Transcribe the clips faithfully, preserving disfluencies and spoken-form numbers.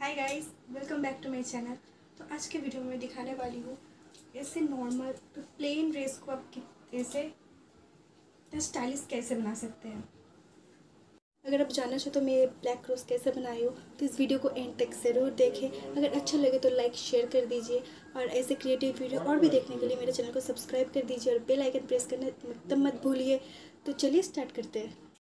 Hi guys, welcome back to my channel. तो आज के वीडियो में मैं दिखाने वाली हूँ ऐसे नॉर्मल तो प्लेन ड्रेस को आप ऐसे स्टाइलिश कैसे बना सकते हैं। अगर आप जानना चाहो तो मैं ब्लैक रोज़ कैसे बनाई हूँ तो इस वीडियो को एंड तक ज़रूर देखें। अगर अच्छा लगे तो लाइक शेयर कर दीजिए और ऐसे क्रिएटिव वीडियो और भी देखने के लिए मेरे चैनल को सब्सक्राइब कर दीजिए और बेल आइकन प्रेस करना एकदम मत भूलिए। तो चलिए स्टार्ट करते हैं।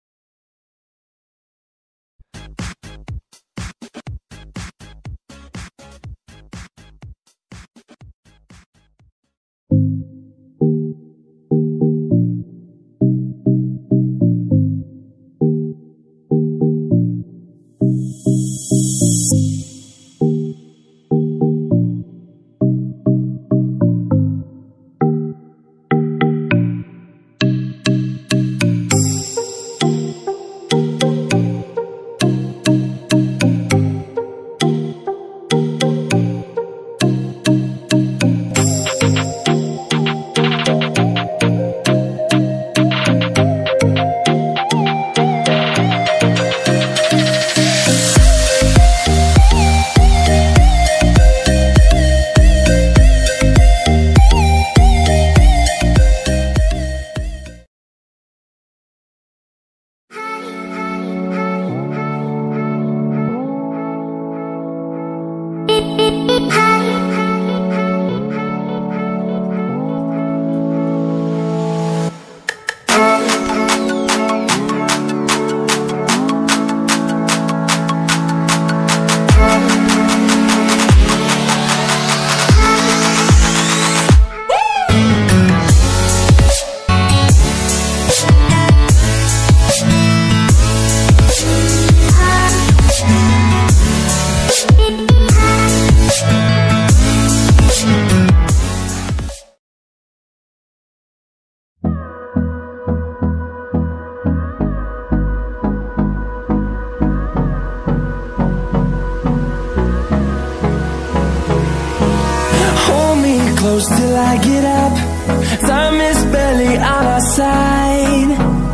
Close till I get up. Time is barely on our side.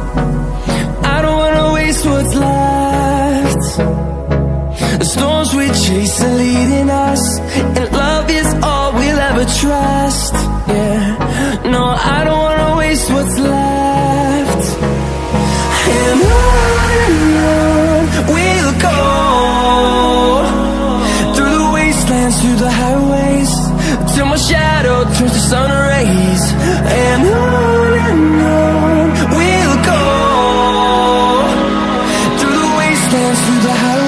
I don't wanna waste what's left. The storms we chase are leading us, and love is all we'll ever trust. Yeah, no, I don't wanna waste what's left. And on and on we'll go, through the wastelands, through the highways, till my shadow turns to sun rays. And on and on we'll go, through the wastelands, through the highways.